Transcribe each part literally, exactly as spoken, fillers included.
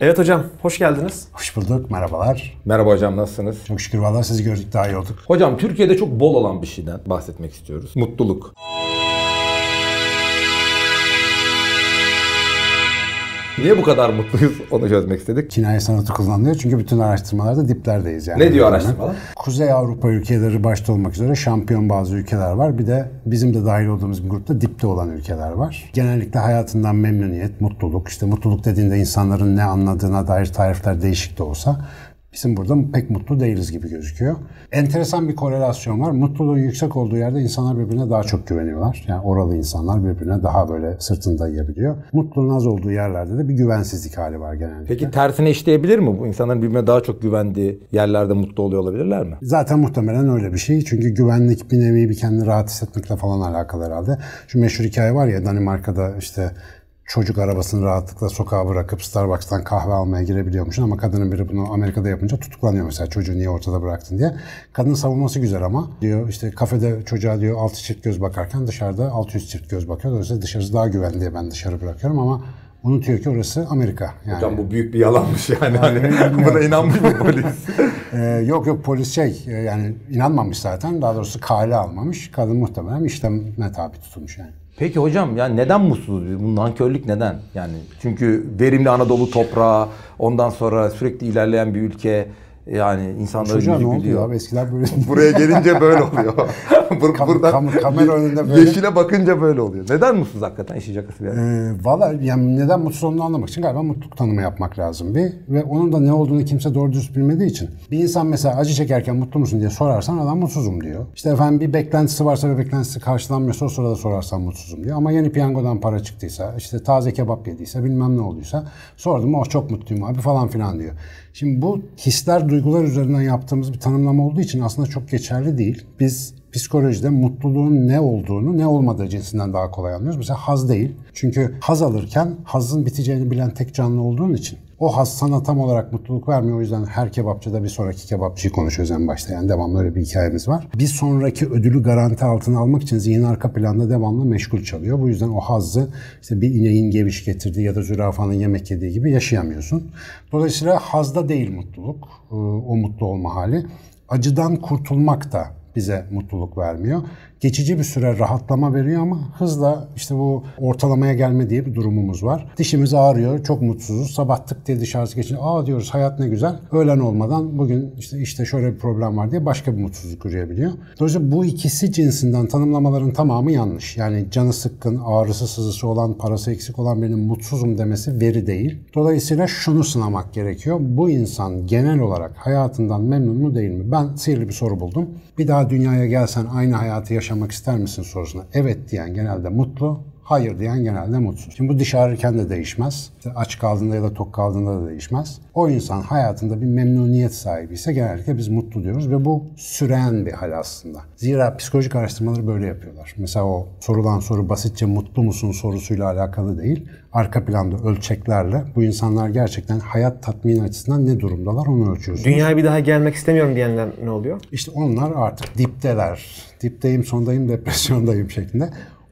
Evet hocam, hoş geldiniz. Hoş bulduk, merhabalar. Merhaba hocam, nasılsınız? Çok şükür vallahi sizi gördük, daha iyi olduk. Hocam, Türkiye'de çok bol olan bir şeyden bahsetmek istiyoruz. Mutluluk. Niye bu kadar mutluyuz onu çözmek istedik. Kinaye sanatı kullanılıyor çünkü bütün araştırmalarda diplerdeyiz yani. Ne diyor araştırmalar? Kuzey Avrupa ülkeleri başta olmak üzere şampiyon bazı ülkeler var. Bir de bizim de dahil olduğumuz bir grupta dipte olan ülkeler var. Genellikle hayatından memnuniyet, mutluluk. İşte mutluluk dediğinde insanların ne anladığına dair tarifler değişik de olsa bizim burada pek mutlu değiliz gibi gözüküyor. Enteresan bir korelasyon var. Mutluluğun yüksek olduğu yerde insanlar birbirine daha çok güveniyorlar. Yani oralı insanlar birbirine daha böyle sırtını dayayabiliyor. Mutluluğun az olduğu yerlerde de bir güvensizlik hali var genellikle. Peki tersine işleyebilir mi? Bu insanların birbirine daha çok güvendiği yerlerde mutlu oluyor olabilirler mi? Zaten muhtemelen öyle bir şey. Çünkü güvenlik bir nevi bir kendini rahat hissetmekle falan alakalı herhalde. Şu meşhur hikaye var ya, Danimarka'da işte çocuk arabasını rahatlıkla sokağa bırakıp Starbucks'tan kahve almaya girebiliyormuş ama kadının biri bunu Amerika'da yapınca tutuklanıyor mesela, çocuğu niye ortada bıraktın diye. Kadının savunması güzel ama diyor işte kafede çocuğa diyor altı çift göz bakarken dışarıda altı yüz çift göz bakıyor. Dolayısıyla dışarısı daha güvenli diye ben dışarı bırakıyorum ama unutuyor ki orası Amerika. Yani. Hocam bu büyük bir yalanmış yani. Hani buna inanmış mı polis? ee, yok yok polis şey yani inanmamış zaten, daha doğrusu kale almamış. Kadın muhtemelen işleme tabi tutulmuş yani. Peki hocam, yani neden mutsuzuz biz? Bu nankörlük neden? Yani çünkü verimli Anadolu toprağı, ondan sonra sürekli ilerleyen bir ülke, yani insanların yüzü gülüyor. Çocuğa ne oluyor abi? Eskiden böyle. Buraya gelince böyle oluyor. Bur Kam buradan kam kamera önünde böyle. Yeşile bakınca böyle oluyor. Neden mutsuz hakikaten, işi şakası bir ee, Valla yani neden mutsuz olduğunu anlamak için galiba mutluluk tanımı yapmak lazım bir. Ve onun da ne olduğunu kimse doğru düz bilmediği için. Bir insan mesela acı çekerken mutlu musun diye sorarsan adam mutsuzum diyor. İşte efendim bir beklentisi varsa ve beklentisi karşılanmıyorsa o sırada sorarsan mutsuzum diyor. Ama yeni piyangodan para çıktıysa, işte taze kebap yediyse, bilmem ne olduysa sordum oh çok mutluyum abi falan filan diyor. Şimdi bu hisler, duygular üzerinden yaptığımız bir tanımlama olduğu için aslında çok geçerli değil. Biz psikolojide mutluluğun ne olduğunu, ne olmadığı cinsinden daha kolay anlıyoruz. Mesela haz değil. Çünkü haz alırken hazın biteceğini bilen tek canlı olduğun için o haz sana tam olarak mutluluk vermiyor. O yüzden her kebapçıda bir sonraki kebapçıyı konuşuyoruz en başta. Yani devamlı öyle bir hikayemiz var. Bir sonraki ödülü garanti altına almak için zihin arka planda devamlı meşgul çalıyor. Bu yüzden o hazzı işte bir ineğin geviş getirdiği ya da zürafanın yemek yediği gibi yaşayamıyorsun. Dolayısıyla hazda değil mutluluk, o mutlu olma hali. Acıdan kurtulmak da bize mutluluk vermiyor. Geçici bir süre rahatlama veriyor ama hızla işte bu ortalamaya gelme diye bir durumumuz var. Dişimiz ağrıyor, çok mutsuzuz. Sabah tık diye dışarısı geçince aa diyoruz hayat ne güzel. Öğlen olmadan bugün işte işte şöyle bir problem var diye başka bir mutsuzluk ürüyebiliyor. Dolayısıyla bu ikisi cinsinden tanımlamaların tamamı yanlış. Yani canı sıkkın, ağrısı sızısı olan, parası eksik olan birinin mutsuzum demesi veri değil. Dolayısıyla şunu sınamak gerekiyor. Bu insan genel olarak hayatından memnun mu değil mi? Ben sihirli bir soru buldum. Bir daha dünyaya gelsen aynı hayatı yaşamak ister misin sorusuna evet diyen genelde mutlu, hayır diyen genelde mutsuz. Şimdi bu diş ağrırken de değişmez. İşte aç kaldığında ya da tok kaldığında da değişmez. O insan hayatında bir memnuniyet sahibi ise genellikle biz mutlu diyoruz ve bu süren bir hal aslında. Zira psikolojik araştırmaları böyle yapıyorlar. Mesela o sorulan soru basitçe mutlu musun sorusuyla alakalı değil. Arka planda ölçeklerle bu insanlar gerçekten hayat tatmini açısından ne durumdalar onu ölçüyorsunuz. Dünyaya bir daha gelmek istemiyorum diyenler ne oluyor? İşte onlar artık dipteler. Dipteyim, sondayım, depresyondayım şeklinde.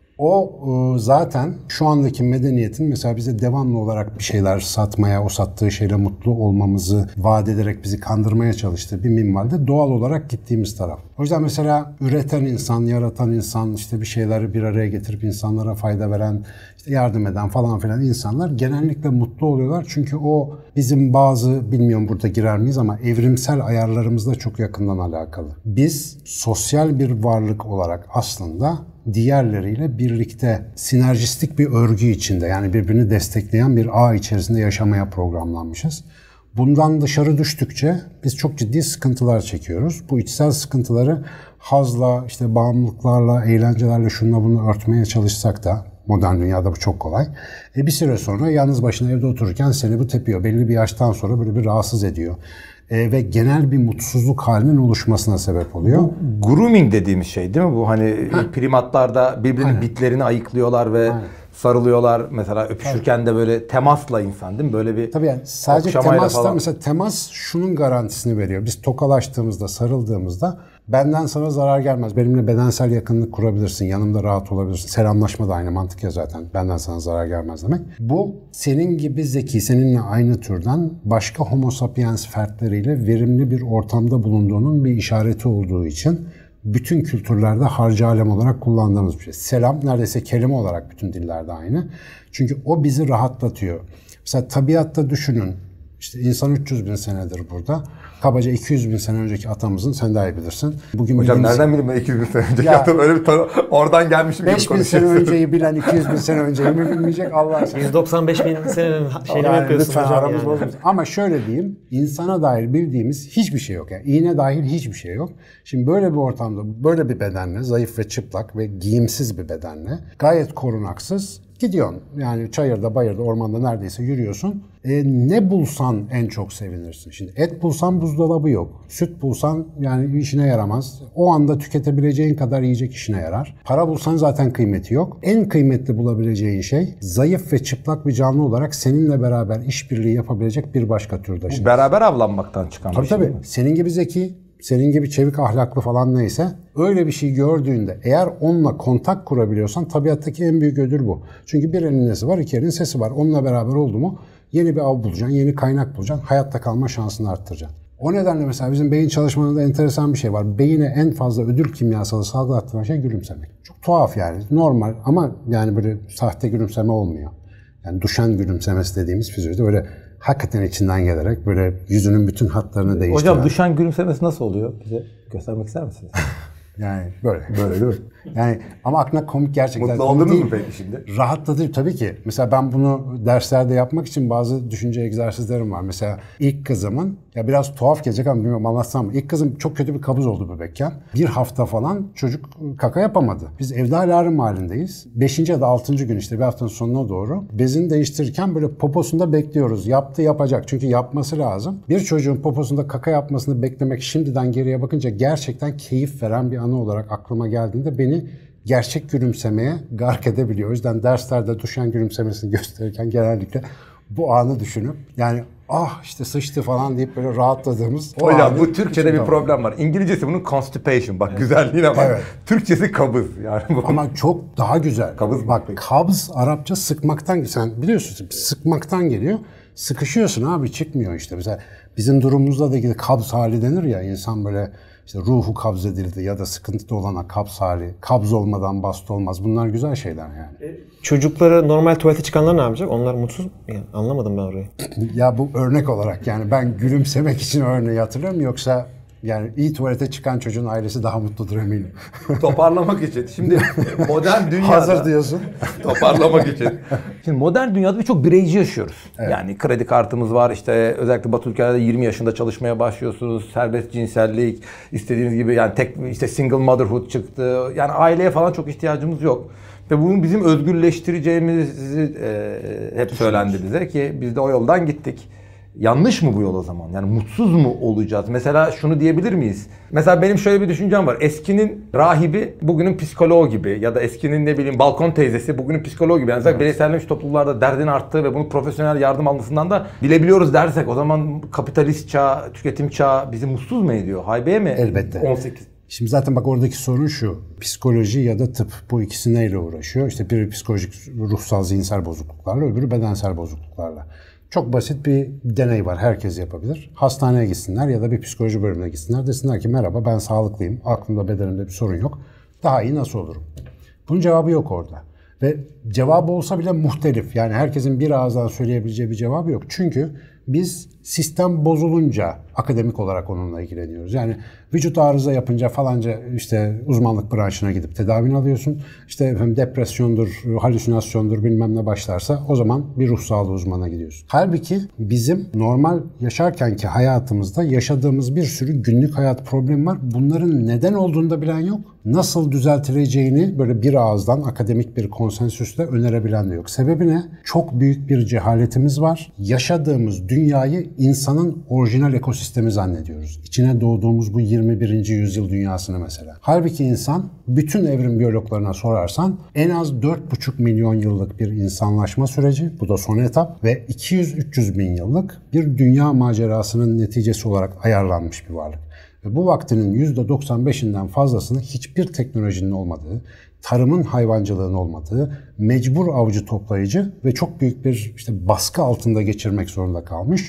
O zaten şu andaki medeniyetin mesela bize devamlı olarak bir şeyler satmaya, o sattığı şeyle mutlu olmamızı vaat ederek bizi kandırmaya çalıştığı bir minvalde doğal olarak gittiğimiz taraf. O yüzden mesela üreten insan, yaratan insan, işte bir şeyleri bir araya getirip insanlara fayda veren, işte yardım eden falan filan insanlar genellikle mutlu oluyorlar. Çünkü o bizim bazı, bilmiyorum burada girer miyiz ama evrimsel ayarlarımızla çok yakından alakalı. Biz sosyal bir varlık olarak aslında diğerleriyle birlikte sinerjistik bir örgü içinde, yani birbirini destekleyen bir ağ içerisinde yaşamaya programlanmışız. Bundan dışarı düştükçe biz çok ciddi sıkıntılar çekiyoruz. Bu içsel sıkıntıları hazla, işte bağımlılıklarla, eğlencelerle şunla bunu örtmeye çalışsak da modern dünyada bu çok kolay. E bir süre sonra yalnız başına evde otururken seni bu tepiyor. Belli bir yaştan sonra böyle bir rahatsız ediyor. E, ve genel bir mutsuzluk halinin oluşmasına sebep oluyor. Bu grooming dediğimiz şey değil mi? Bu hani ha. primatlarda birbirinin Aynen. bitlerini ayıklıyorlar ve Aynen. sarılıyorlar. Mesela öpüşürken Aynen. de böyle temasla insan değil mi? Böyle bir Tabii yani sadece temasla mesela temas şunun garantisini veriyor. Biz tokalaştığımızda, sarıldığımızda Benden sana zarar gelmez. Benimle bedensel yakınlık kurabilirsin. Yanımda rahat olabilirsin. Selamlaşma da aynı mantık ya zaten. Benden sana zarar gelmez demek. Bu senin gibi zeki, seninle aynı türden başka homo sapiens fertleriyle verimli bir ortamda bulunduğunun bir işareti olduğu için bütün kültürlerde harcı alem olarak kullandığımız bir şey. Selam neredeyse kelime olarak bütün dillerde aynı. Çünkü o bizi rahatlatıyor. Mesela tabiatta düşünün. İşte insan üç yüz bin senedir burada. Kabaca iki yüz bin sene önceki atamızın, sen daha iyi bilirsin. Bugün Hocam bildiğimiz... nereden bileyim ben iki yüz bin sene önceki Ya, atam öyle bir tanı... Oradan gelmişim gibi beş bin sene önceyi bilen iki yüz bin sene önceyi mi bilmeyecek Allah aşkına? yüz doksan beş bin senenin şeyini Yani yapıyorsun lütfen hocam aramız yani. bozulmasın. Ama şöyle diyeyim, insana dair bildiğimiz hiçbir şey yok. Yani iğne dahil hiçbir şey yok. Şimdi böyle bir ortamda, böyle bir bedenle, zayıf ve çıplak ve giyimsiz bir bedenle, gayet korunaksız gidiyorsun. Yani çayırda, bayırda, ormanda neredeyse yürüyorsun. E, ne bulsan en çok sevinirsin. Şimdi et bulsan buzdolabı yok. Süt bulsan yani işine yaramaz. O anda tüketebileceğin kadar yiyecek işine yarar. Para bulsan zaten kıymeti yok. En kıymetli bulabileceğin şey zayıf ve çıplak bir canlı olarak seninle beraber işbirliği yapabilecek bir başka türdeşin. Beraber avlanmaktan çıkan Tabii bir şey tabii. değil mi? Senin gibi zeki, senin gibi çevik ahlaklı falan neyse öyle bir şey gördüğünde eğer onunla kontak kurabiliyorsan tabiattaki en büyük ödül bu. Çünkü bir elin nesi var, iki elin sesi var. Onunla beraber oldu mu yeni bir av bulacaksın, yeni kaynak bulacaksın, hayatta kalma şansını arttıracaksın. O nedenle mesela bizim beyin çalışmalarında enteresan bir şey var. Beyine en fazla ödül kimyasalı salgılattıran şey gülümsemek. Çok tuhaf yani. Normal ama yani böyle sahte gülümseme olmuyor. Yani Duchenne gülümsemesi dediğimiz fizyolojide böyle hakikaten içinden gelerek böyle yüzünün bütün hatlarını değiştiren. Hocam düşen gülümsemesi nasıl oluyor? Bize göstermek ister misiniz? Yani böyle, böyle değil mi? Yani ama aklına komik gerçekten. Mutlu komik oldunuz değil. mu peki şimdi? Rahatlatıcı tabii ki. Mesela ben bunu derslerde yapmak için bazı düşünce egzersizlerim var. Mesela ilk kızımın, ya biraz tuhaf gelecek ama bilmiyorum anlatsam mı? İlk kızım çok kötü bir kabız oldu bebekken. Bir hafta falan çocuk kaka yapamadı. Biz evde alarm halindeyiz. Beşinci ya da altıncı gün işte bir haftanın sonuna doğru bezini değiştirirken böyle poposunda bekliyoruz. Yaptı yapacak çünkü yapması lazım. Bir çocuğun poposunda kaka yapmasını beklemek şimdiden geriye bakınca gerçekten keyif veren bir anı olarak aklıma geldiğinde beni gerçek gülümsemeye gark edebiliyor. O yüzden derslerde Duchenne gülümsemesini gösterirken genellikle bu anı düşünüp yani ah işte sıçtı falan deyip böyle rahatladığımız o Hocam anı bu Türkçe'de bir düşünüyorum. problem var. İngilizcesi bunun constipation. Bak güzelliğine bak. Evet. Türkçesi kabız. Yani bu. Ama çok daha güzel. Kabız bak mı? kabz Arapça sıkmaktan, sen biliyorsun sıkmaktan geliyor. Sıkışıyorsun abi çıkmıyor işte. Mesela bizim durumumuzda da ilgili kabz hali denir ya, insan böyle işte ruhu kabz edildi ya da sıkıntıda olana kabz hali. Kabz olmadan bast olmaz. Bunlar güzel şeyler yani. Çocukları normal tuvalete çıkanlar ne yapacak? Onlar mutsuz mu? Yani anlamadım ben orayı. Ya bu örnek olarak yani ben gülümsemek için örneği hatırlıyorum, yoksa yani iyi tuvalete çıkan çocuğun ailesi daha mutludur eminim. Toparlamak için. Şimdi modern dünyada... Hazır diyorsun. Toparlamak için. Şimdi modern dünyada birçok bireyci yaşıyoruz. Evet. Yani kredi kartımız var. İşte özellikle Batı ülkelerde yirmi yaşında çalışmaya başlıyorsunuz. Serbest cinsellik, istediğiniz gibi yani tek işte single motherhood çıktı. Yani aileye falan çok ihtiyacımız yok. Ve bunu bizim özgürleştireceğimizi e, hep söylendi bize ki biz de o yoldan gittik. Yanlış mı bu yol o zaman? Yani mutsuz mu olacağız? Mesela şunu diyebilir miyiz? Mesela benim şöyle bir düşüncem var. Eskinin rahibi bugünün psikoloğu gibi ya da eskinin ne bileyim balkon teyzesi bugünün psikoloğu gibi. Yani evet. Bireyselleşmiş toplumlarda derdin arttığı ve bunu profesyonel yardım almasından da bilebiliyoruz dersek o zaman kapitalist çağ, tüketim çağı bizi mutsuz mu ediyor? Haybeye mi? Elbette. on sekiz. Şimdi zaten bak oradaki sorun şu. Psikoloji ya da tıp, bu ikisi neyle uğraşıyor? İşte biri psikolojik, ruhsal, zihinsel bozukluklarla, öbürü bedensel bozukluklarla. Çok basit bir deney var. Herkes yapabilir. Hastaneye gitsinler ya da bir psikoloji bölümüne gitsinler. Desinler ki merhaba ben sağlıklıyım. Aklımda bedenimde bir sorun yok. Daha iyi nasıl olurum? Bunun cevabı yok orada. Ve cevabı olsa bile muhtelif. Yani herkesin bir ağızdan söyleyebileceği bir cevabı yok. Çünkü biz sistem bozulunca akademik olarak onunla ilgileniyoruz. Yani vücut arıza yapınca falanca işte uzmanlık branşına gidip tedavini alıyorsun. İşte efendim depresyondur, halüsinasyondur bilmem ne başlarsa o zaman bir ruh sağlığı uzmanına gidiyorsun. Halbuki bizim normal yaşarkenki hayatımızda yaşadığımız bir sürü günlük hayat problemi var. Bunların neden olduğunu da bilen yok. Nasıl düzeltileceğini böyle bir ağızdan akademik bir konsensüsle önerebilen de yok. Sebebi ne? Çok büyük bir cehaletimiz var. Yaşadığımız dünyayı insanın orijinal ekosistemi zannediyoruz. İçine doğduğumuz bu yirmi birinci yüzyıl dünyasını mesela. Halbuki insan bütün evrim biyologlarına sorarsan en az dört buçuk milyon yıllık bir insanlaşma süreci, bu da son etap, ve iki yüz üç yüz bin yıllık bir dünya macerasının neticesi olarak ayarlanmış bir varlık. Ve bu vaktinin yüzde doksan beşinden fazlasını hiçbir teknolojinin olmadığı, tarımın, hayvancılığın olmadığı, mecbur avcı toplayıcı ve çok büyük bir işte baskı altında geçirmek zorunda kalmış.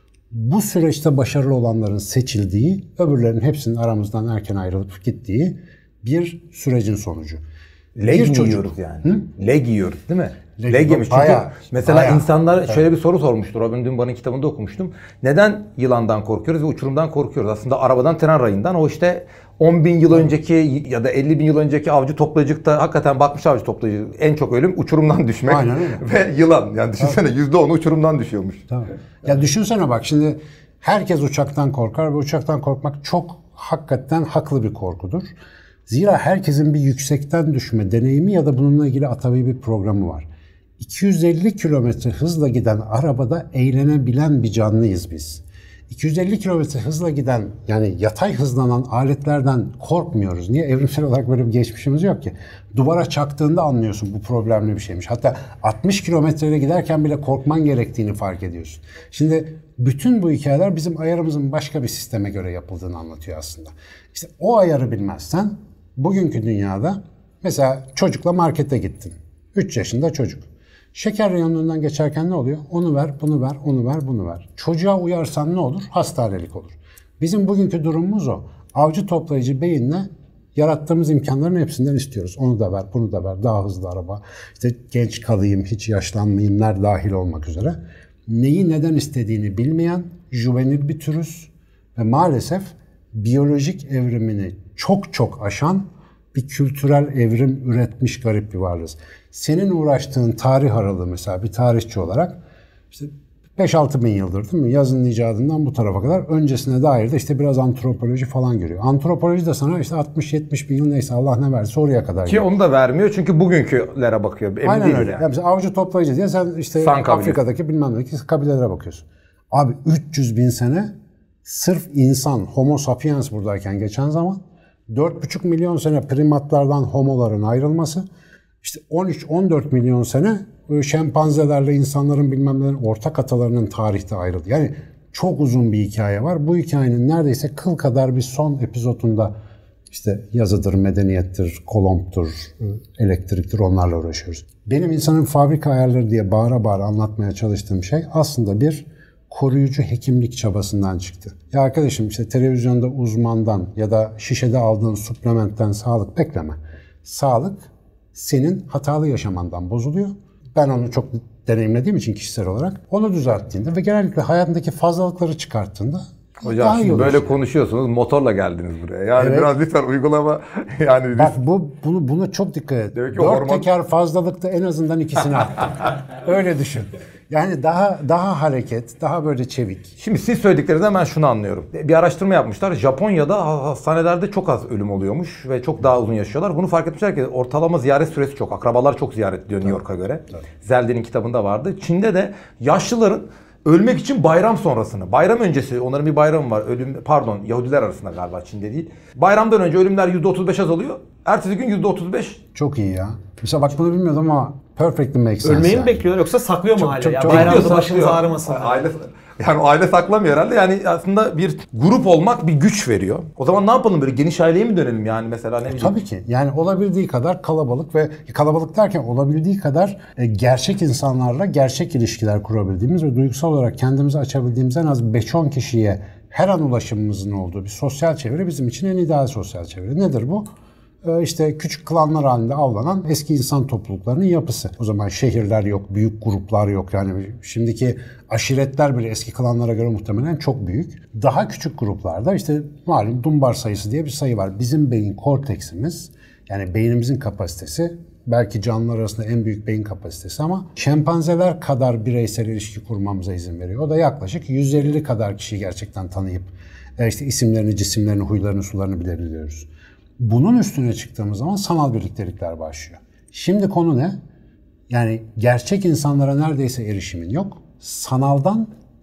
Bu süreçte başarılı olanların seçildiği, öbürlerinin hepsinin aramızdan erken ayrılıp gittiği bir sürecin sonucu. Leg yiyoruz yani. Hı? Leg yiyoruz değil mi? Leg, Leg yemiş. Çünkü bayağı, mesela bayağı. insanlar Evet. şöyle bir soru sormuştu. Robin Dunbar'ın kitabında okumuştum. Neden yılandan korkuyoruz ve uçurumdan korkuyoruz? Aslında arabadan, tren rayından. O işte on bin yıl önceki ya da elli bin yıl önceki avcı toplayıcılıkta hakikaten bakmış avcı toplayıcı. En çok ölüm uçurumdan düşmek. Aynen öyle. Ve yılan. Yani düşünsene yüzde onu uçurumdan düşüyormuş. Tabii. Ya düşünsene bak şimdi herkes uçaktan korkar ve uçaktan korkmak çok hakikaten haklı bir korkudur. Zira herkesin bir yüksekten düşme deneyimi ya da bununla ilgili atavi bir programı var. iki yüz elli kilometre hızla giden arabada eğlenebilen bir canlıyız biz. iki yüz elli kilometre hızla giden yani yatay hızlanan aletlerden korkmuyoruz. Niye? Evrimsel olarak böyle bir geçmişimiz yok ki. Duvara çaktığında anlıyorsun bu problemli bir şeymiş. Hatta altmış kilometreyle giderken bile korkman gerektiğini fark ediyorsun. Şimdi bütün bu hikayeler bizim ayarımızın başka bir sisteme göre yapıldığını anlatıyor aslında. İşte o ayarı bilmezsen bugünkü dünyada mesela çocukla markete gittin. üç yaşında çocuk. Şeker reyonundan geçerken ne oluyor? Onu ver, bunu ver, onu ver, bunu ver. Çocuğa uyarsan ne olur? Hastanelik olur. Bizim bugünkü durumumuz o. Avcı toplayıcı beyinle yarattığımız imkanların hepsinden istiyoruz. Onu da ver, bunu da ver, daha hızlı araba. İşte genç kalayım, hiç yaşlanmayayımlar dahil olmak üzere. Neyi neden istediğini bilmeyen, juvenil bir türüz ve maalesef biyolojik evrimini çok çok aşan bir kültürel evrim üretmiş garip bir varlığız. Senin uğraştığın tarih aralığı mesela bir tarihçi olarak işte beş altı bin yıldır değil mi? Yazının icadından bu tarafa kadar öncesine dair de işte biraz antropoloji falan görüyor. Antropoloji de sana işte altmış yetmiş bin yıl neyse Allah ne verse oraya kadar. Ki geliyor. onu da vermiyor çünkü bugünkülere bakıyor. Emin Aynen değiliz öyle. yani. Yani mesela avcı toplayıcı diye sen işte San kabilesi. Afrika'daki bilmem ne kabilelere bakıyorsun. Abi üç yüz bin sene sırf insan, homo sapiens buradayken geçen zaman dört buçuk milyon sene primatlardan homoların ayrılması, işte on üç on dört milyon sene şempanzelerle insanların bilmem nelerin ortak atalarının tarihte ayrıldı. Yani çok uzun bir hikaye var. Bu hikayenin neredeyse kıl kadar bir son epizodunda işte yazıdır, medeniyettir, kolomptur, elektriktir onlarla uğraşıyoruz. Benim insanın fabrika ayarları diye bağıra bağıra anlatmaya çalıştığım şey aslında bir koruyucu hekimlik çabasından çıktı. Ya arkadaşım işte televizyonda uzmandan ya da şişede aldığın suplementten sağlık bekleme. Sağlık senin hatalı yaşamandan bozuluyor. Ben onu çok deneyimlediğim için kişisel olarak onu düzelttiğinde ve genellikle hayatındaki fazlalıkları çıkarttığında Hocam daha iyi şimdi olur. böyle konuşuyorsunuz, motorla geldiniz buraya. Yani Evet. biraz lütfen uygulama yani Bak bu bunu bunu çok dikkat et. Demek ki Dört hormon- teker fazlalıkta en azından ikisini attım. Öyle düşün. Yani daha daha hareket, daha böyle çevik. Şimdi siz söylediklerinizden ben şunu anlıyorum. Bir araştırma yapmışlar. Japonya'da hastanelerde çok az ölüm oluyormuş ve çok daha uzun yaşıyorlar. Bunu fark etmişler ki ortalama ziyaret süresi çok. Akrabalar çok ziyaret ediyor New York'a göre. Zelde'nin kitabında vardı. Çin'de de yaşlıların ölmek için bayram sonrasını, bayram öncesi onların bir bayramı var. Ölüm pardon Yahudiler arasında galiba Çin'de değil. Bayramdan önce ölümler yüzde otuz beş azalıyor. Ertesi gün yüzde otuz beş. Çok iyi ya. Mesela bak bunu bilmiyordum ama perfectly makes sense. Ölmeyi mi yani. bekliyorlar yoksa saklıyor mu Çok- hala? çok- ya? çok- Bayramda Bekliyor, başınız saklıyor. ağrımasın. Aile, yani o aile saklamıyor herhalde. Yani aslında bir grup olmak bir güç veriyor. O zaman ne yapalım böyle geniş aileye mi dönelim yani mesela ne bileyim. Tabii ki. Yani olabildiği kadar kalabalık ve kalabalık derken olabildiği kadar e, gerçek insanlarla gerçek ilişkiler kurabildiğimiz ve duygusal olarak kendimizi açabildiğimiz en az beş on kişiye her an ulaşımımızın olduğu bir sosyal çevre bizim için en ideal sosyal çevre. Nedir bu? Ee, işte küçük klanlar halinde avlanan eski insan topluluklarının yapısı. O zaman şehirler yok, büyük gruplar yok. Yani şimdiki aşiretler bile eski klanlara göre muhtemelen çok büyük. Daha küçük gruplarda işte malum Dunbar sayısı diye bir sayı var. Bizim beyin korteksimiz, yani beynimizin kapasitesi belki canlılar arasında en büyük beyin kapasitesi ama şempanzeler kadar bireysel ilişki kurmamıza izin veriyor. O da yaklaşık yüz elli kadar kişiyi gerçekten tanıyıp işte isimlerini, cisimlerini, huylarını, sularını bilebiliyoruz. Bunun üstüne çıktığımız zaman sanal birliktelikler başlıyor. Şimdi konu ne? Yani gerçek insanlara neredeyse erişimin yok. Sanaldan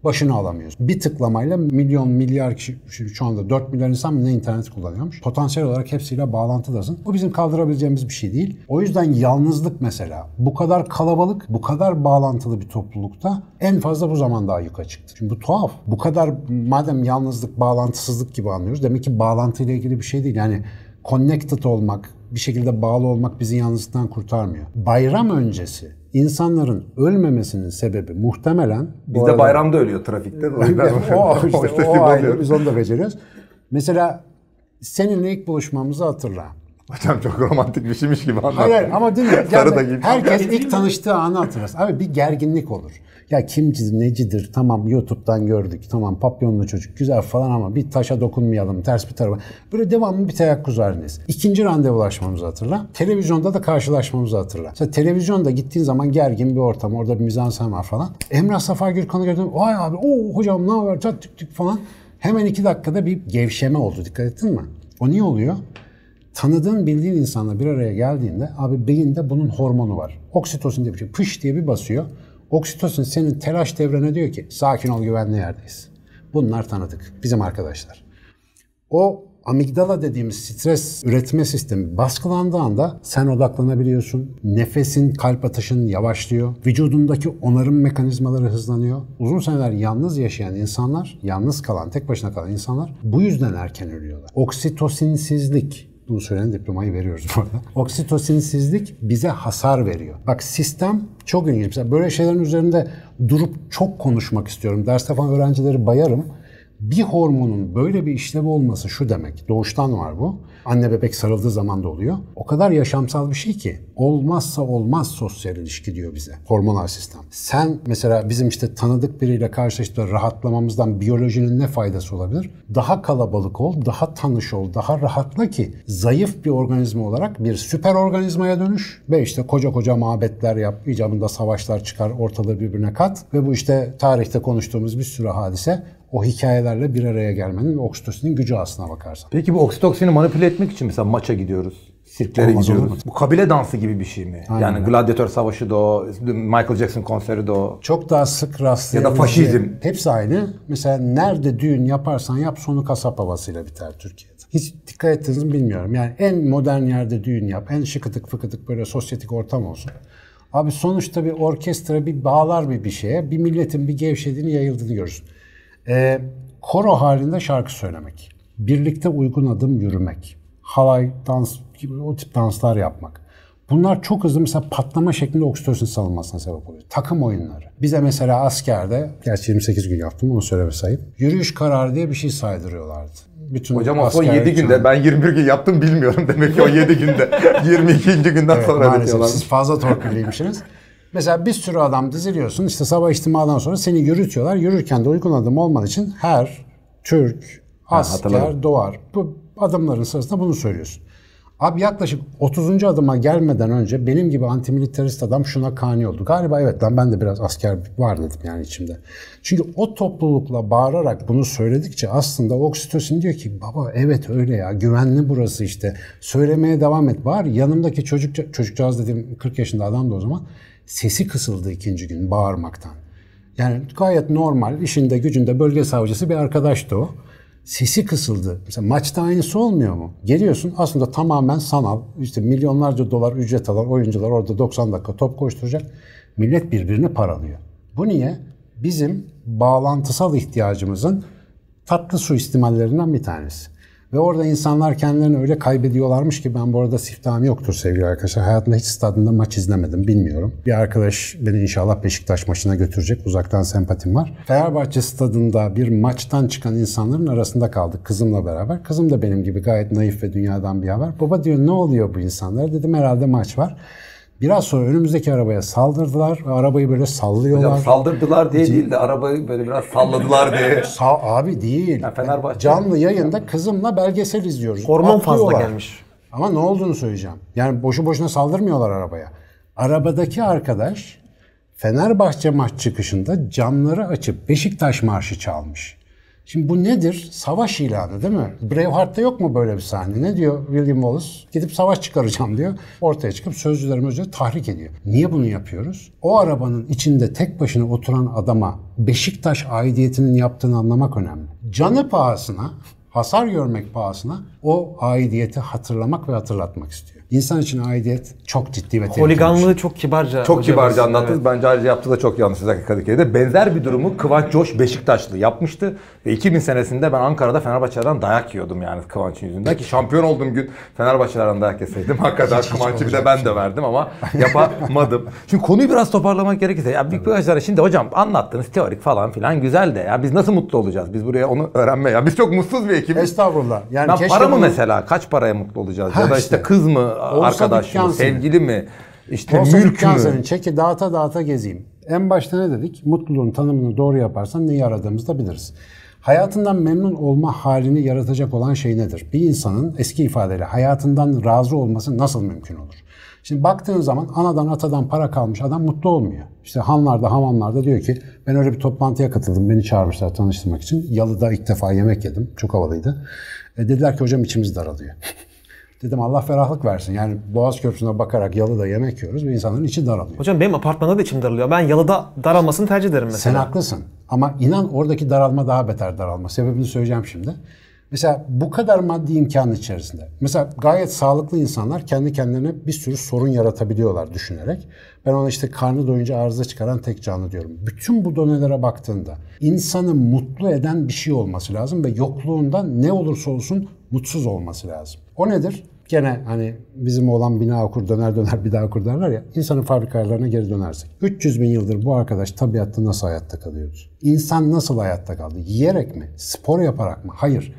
başını alamıyorsun. Bir tıklamayla milyon, milyar kişi, şu anda dört milyar insan mı ne internet kullanıyormuş. Potansiyel olarak hepsiyle bağlantıdasın. Bu bizim kaldırabileceğimiz bir şey değil. O yüzden yalnızlık mesela. Bu kadar kalabalık, bu kadar bağlantılı bir toplulukta en fazla bu zaman daha yuka çıktı. Şimdi bu tuhaf. Bu kadar madem yalnızlık, bağlantısızlık gibi anlıyoruz. Demek ki bağlantıyla ilgili bir şey değil. Yani connected olmak, bir şekilde bağlı olmak bizi yalnızlıktan kurtarmıyor. Bayram öncesi insanların ölmemesinin sebebi muhtemelen... Biz de bayramda ölüyor trafikte. o işte, o, o ayrı, biz onu da beceriyoruz. Mesela seninle ilk buluşmamızı hatırla. Hocam çok romantik bir şeymiş gibi anlattın. Hayır ama dinle. Yani herkes ilk tanıştığı anı hatırlar. Abi bir gerginlik olur. Ya kimcidir, necidir, tamam YouTube'dan gördük, tamam papyonlu çocuk güzel falan ama bir taşa dokunmayalım, ters bir tarafa. Böyle devamlı bir teyakkuz halindeyiz. İkinci randevulaşmamızı hatırla. Televizyonda da karşılaşmamızı hatırla. Mesela televizyonda gittiğin zaman gergin bir ortam, orada bir mizansen var falan. Emrah Safa Gürkan'ı gördüm. Vay abi, o hocam ne haber, çat tık tık falan. Hemen iki dakikada bir gevşeme oldu, dikkat ettin mi? O niye oluyor? Tanıdığın, bildiğin insanla bir araya geldiğinde abi beyinde bunun hormonu var. Oksitosin diye bir şey. Pış diye bir basıyor. Oksitosin senin telaş devrene diyor ki sakin ol, güvenli yerdeyiz. Bunlar tanıdık. Bizim arkadaşlar. O amigdala dediğimiz stres üretme sistemi baskılandığı anda sen odaklanabiliyorsun. Nefesin, kalp atışın yavaşlıyor. Vücudundaki onarım mekanizmaları hızlanıyor. Uzun seneler yalnız yaşayan insanlar, yalnız kalan, tek başına kalan insanlar bu yüzden erken ölüyorlar. Oksitosinsizlik. Bunu söyleyen diplomayı veriyoruz bu arada. Oksitosinsizlik bize hasar veriyor. Bak sistem çok ilginç. Mesela böyle şeylerin üzerinde durup çok konuşmak istiyorum. Derste falan öğrencileri bayarım. Bir hormonun böyle bir işlevi olması şu demek. Doğuştan var bu. Anne bebek sarıldığı zaman da oluyor. O kadar yaşamsal bir şey ki. Olmazsa olmaz sosyal ilişki diyor bize. Hormonal sistem. Sen mesela bizim işte tanıdık biriyle karşılaştığında rahatlamamızdan biyolojinin ne faydası olabilir? Daha kalabalık ol, daha tanış ol, daha rahatla ki zayıf bir organizma olarak bir süper organizmaya dönüş ve işte koca koca mabetler yap, icabında savaşlar çıkar, ortalığı birbirine kat ve bu işte tarihte konuştuğumuz bir sürü hadise o hikayelerle bir araya gelmenin ve oksitosinin gücü aslına bakarsan. Peki bu oksitoksini manipüle etmek için mesela maça gidiyoruz, sirklere Olmaz gidiyoruz. olur mu? Bu kabile dansı gibi bir şey mi? Aynen. Yani gladyatör savaşı da o, Michael Jackson konseri de o. Çok daha sık rastlayabileceğin. Ya da faşizm. Hepsi aynı. Mesela nerede düğün yaparsan yap sonu kasap havasıyla biter Türkiye'de. Hiç dikkat ettiniz mi bilmiyorum. Yani en modern yerde düğün yap, en şıkıdık fıkıdık böyle sosyetik ortam olsun. Abi sonuçta bir orkestra bir bağlar bir bir şeye, bir milletin bir gevşediğini, yayıldığını görürsün. Ee, koro halinde şarkı söylemek, birlikte uygun adım yürümek, halay, dans gibi o tip danslar yapmak. Bunlar çok hızlı mesela patlama şeklinde oksitosin salınmasına sebep oluyor. Takım oyunları. Bize mesela askerde, gerçi yirmi sekiz gün yaptım onu söyleme sayıp, yürüyüş kararı diye bir şey saydırıyorlardı. Bütün Hocam o son yedi günde, ben yirmi bir gün yaptım bilmiyorum demek ki o yedi günde. yirmi ikinci günden evet, sonra bitiyorlar. Siz fazla torpilliymişsiniz. Mesela bir sürü adam diziliyorsun, işte sabah içtimadan sonra seni yürütüyorlar. Yürürken de uygun adım olman için her Türk, asker ha, doğar. Bu adımların sırasında bunu söylüyorsun. Abi yaklaşık otuzuncu adıma gelmeden önce benim gibi antimilitarist adam şuna kani oldu. Galiba evet lan ben de biraz asker var dedim yani içimde. Çünkü o toplulukla bağırarak bunu söyledikçe aslında oksitosin diyor ki baba evet öyle ya güvenli burası işte. Söylemeye devam et. Bağır yanımdaki çocuk, çocukcağız dediğim kırk yaşında adam da o zaman sesi kısıldı ikinci gün bağırmaktan. Yani gayet normal işinde gücünde bölge savcısı bir arkadaştı o. Sesi kısıldı. Mesela maçta aynısı olmuyor mu? Geliyorsun aslında tamamen sanal. İşte milyonlarca dolar ücret alan oyuncular orada doksan dakika top koşturacak. Millet birbirini paralıyor. Bu niye? Bizim bağlantısal ihtiyacımızın tatlı suistimallerinden bir tanesi. Ve orada insanlar kendilerini öyle kaybediyorlarmış ki ben bu arada siftahım yoktur sevgili arkadaşlar. Hayatımda hiç stadında maç izlemedim bilmiyorum. Bir arkadaş beni inşallah Beşiktaş maçına götürecek. Uzaktan sempatim var. Fenerbahçe stadında bir maçtan çıkan insanların arasında kaldık kızımla beraber. Kızım da benim gibi gayet naif ve dünyadan bir haber. Baba diyor ne oluyor bu insanlar? Dedim herhalde maç var. Biraz sonra önümüzdeki arabaya saldırdılar ve arabayı böyle sallıyorlar. Hocam saldırdılar diye değil de arabayı böyle biraz salladılar diye. Sa abi değil. Ya Fenerbahçe. Canlı yayında kızımla belgesel izliyoruz. Hormon fazla Atlıyorlar. gelmiş. Ama ne olduğunu söyleyeceğim. Yani boşu boşuna saldırmıyorlar arabaya. Arabadaki arkadaş Fenerbahçe maç çıkışında camları açıp Beşiktaş marşı çalmış. Şimdi bu nedir? Savaş ilanı değil mi? Braveheart'ta yok mu böyle bir sahne? Ne diyor William Wallace? Gidip savaş çıkaracağım diyor. Ortaya çıkıp sözcülerimi özce tahrik ediyor. Niye bunu yapıyoruz? O arabanın içinde tek başına oturan adama Beşiktaş aidiyetinin yaptığını anlamak önemli. Canı pahasına, hasar görmek pahasına o aidiyeti hatırlamak ve hatırlatmak istiyor. İnsan için aidiyet çok ciddi ve tehlikeli. Holiganlığı çok kibarca. Çok kibarca hocamız, anlattınız. evet. Bence ayrıca yaptığı da çok yanlış özellikle Kadıköy'de. Benzer bir durumu Kıvanç Coş Beşiktaşlı yapmıştı. Ve iki bin senesinde ben Ankara'da Fenerbahçe'den dayak yiyordum yani Kıvanç'ın yüzünden. Ki şampiyon olduğum gün Fenerbahçe'lerden dayak yeseydim. Hakikaten Kıvanç'ı bir de ben de verdim ama yapamadım. Şimdi konuyu biraz toparlamak gerekirse. Ya büyük arkadaşlar şimdi hocam anlattınız teorik falan filan güzel de. Ya biz nasıl mutlu olacağız? Biz buraya onu öğrenmeye. Ya biz çok mutsuz bir ekibiz. Estağfurullah. Yani Ben para mı bunu... mesela? Kaç paraya mutlu olacağız? Ha Ya da işte. işte kız mı? Arkadaş mı? Sevgili mi? İşte Olsa mülk mü? senin çeki dağıta dağıta gezeyim. En başta ne dedik? Mutluluğun tanımını doğru yaparsan neyi aradığımızı da biliriz. Hayatından memnun olma halini yaratacak olan şey nedir? Bir insanın eski ifadeyle hayatından razı olması nasıl mümkün olur? Şimdi baktığın zaman anadan atadan para kalmış adam mutlu olmuyor. İşte hanlarda, hamamlarda diyor ki ben öyle bir toplantıya katıldım. Beni çağırmışlar tanıştırmak için. Yalı'da ilk defa yemek yedim. Çok havalıydı. E dediler ki hocam içimiz daralıyor. Dedim Allah ferahlık versin. Yani Boğaz Köprüsü'ne bakarak Yalı'da yemek yiyoruz ve insanların içi daralıyor. Hocam benim apartmanda da içim daralıyor. Ben Yalı'da daralmasını tercih ederim mesela. Sen haklısın. Ama inan oradaki daralma daha beter daralma. Sebebini söyleyeceğim şimdi. Mesela bu kadar maddi imkanın içerisinde. Mesela gayet sağlıklı insanlar kendi kendilerine bir sürü sorun yaratabiliyorlar düşünerek. Ben ona işte karnı doyunca arıza çıkaran tek canlı diyorum. Bütün bu donelere baktığında insanı mutlu eden bir şey olması lazım ve yokluğunda ne olursa olsun mutsuz olması lazım. O nedir? Gene hani bizim olan bina okur döner döner bir daha okur derler ya. İnsanın fabrikalarına geri dönersek. üç yüz bin yıldır bu arkadaş tabiatta nasıl hayatta kalıyordu? İnsan nasıl hayatta kaldı? Yiyerek mi? Spor yaparak mı? Hayır.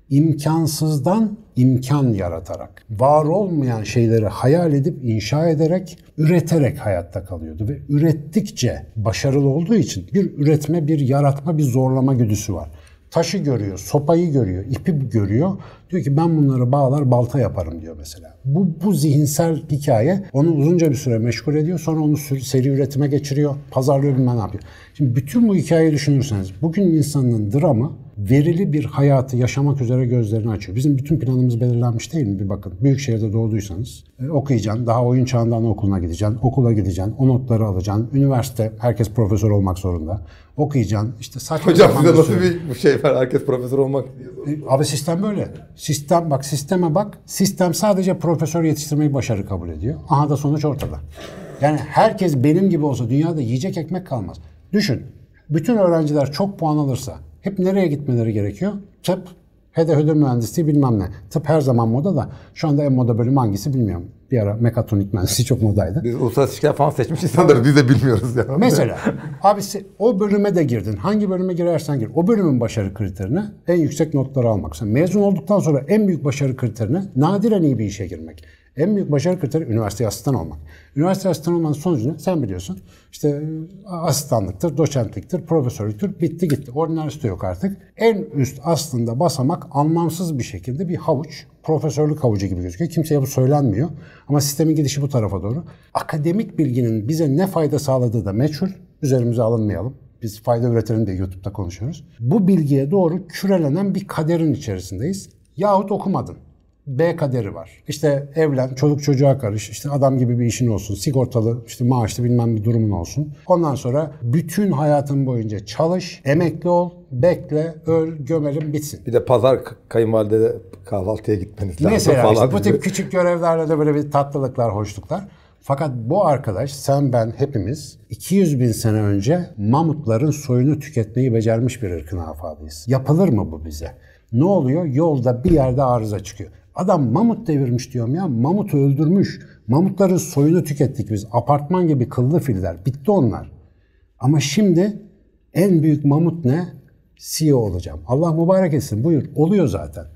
İmkansızdan imkan yaratarak, var olmayan şeyleri hayal edip inşa ederek, üreterek hayatta kalıyordu. Ve ürettikçe başarılı olduğu için bir üretme, bir yaratma, bir zorlama güdüsü var. Taşı görüyor, sopayı görüyor, ipi görüyor. Diyor ki ben bunları bağlar balta yaparım diyor mesela. Bu, bu zihinsel hikaye onu uzunca bir süre meşgul ediyor. Sonra onu seri üretime geçiriyor, pazarlıyor bilmem ne yapıyor. Şimdi bütün bu hikayeyi düşünürseniz bugün insanın dramı verili bir hayatı yaşamak üzere gözlerini açıyor. Bizim bütün planımız belirlenmiş değil mi? Bir bakın. Büyük şehirde doğduysanız e, okuyacaksın. Daha oyun çağından okuluna gideceksin. Okula gideceksin. O notları alacaksın. Üniversite. Herkes profesör olmak zorunda. Okuyacaksın. İşte saçma Hocam sapan size bir nasıl sürü- bir şey var? Herkes profesör olmak diyor. E, Abi sistem böyle. Sistem bak sisteme bak. Sistem sadece profesör yetiştirmeyi başarı kabul ediyor. Aha da sonuç ortada. Yani herkes benim gibi olsa dünyada yiyecek ekmek kalmaz. Düşün. Bütün öğrenciler çok puan alırsa hep nereye gitmeleri gerekiyor? Tıp, hede hede mühendisliği bilmem ne. Tıp her zaman moda da şu anda en moda bölümü hangisi bilmiyorum. Bir ara mekatronik mühendisliği çok modaydı. Biz uluslararası ilişkiler falan seçmiş insanlarız. Biz de bilmiyoruz ya. Mesela abisi o bölüme de girdin. Hangi bölüme girersen gir. O bölümün başarı kriterini en yüksek notları almak. Sen mezun olduktan sonra en büyük başarı kriterini nadiren iyi bir işe girmek. En büyük başarı kriteri üniversite asistan olmak. Üniversite asistan olmanın sonucu ne? Sen biliyorsun. İşte asistanlıktır, doçentliktir, profesörlüktür. Bitti gitti. Ordinaristo yok artık. En üst aslında basamak anlamsız bir şekilde bir havuç. Profesörlük havucu gibi gözüküyor. Kimseye bu söylenmiyor. Ama sistemin gidişi bu tarafa doğru. Akademik bilginin bize ne fayda sağladığı da meçhul. Üzerimize alınmayalım. Biz fayda üretelim diye YouTube'da konuşuyoruz. Bu bilgiye doğru kürelenen bir kaderin içerisindeyiz. Yahut okumadın. B kaderi var. İşte evlen, çoluk çocuğa karış, işte adam gibi bir işin olsun, sigortalı, işte maaşlı bilmem bir durumun olsun. Ondan sonra bütün hayatın boyunca çalış, emekli ol, bekle, öl, gömelim, bitsin. Bir de pazar kayınvalide kahvaltıya gitmeniz lazım Mesela falan. işte bu gibi. tip küçük görevlerle de böyle bir tatlılıklar, hoşluklar. Fakat bu arkadaş, sen, ben, hepimiz iki yüz bin sene önce mamutların soyunu tüketmeyi becermiş bir ırkın afadıyız. Yapılır mı bu bize? Ne oluyor? Yolda bir yerde arıza çıkıyor. Adam mamut devirmiş diyorum ya. Mamutu öldürmüş. Mamutların soyunu tükettik biz. Apartman gibi kıllı filler. Bitti onlar. Ama şimdi en büyük mamut ne? C E O olacağım. Allah mübarek etsin. Buyur. Oluyor zaten.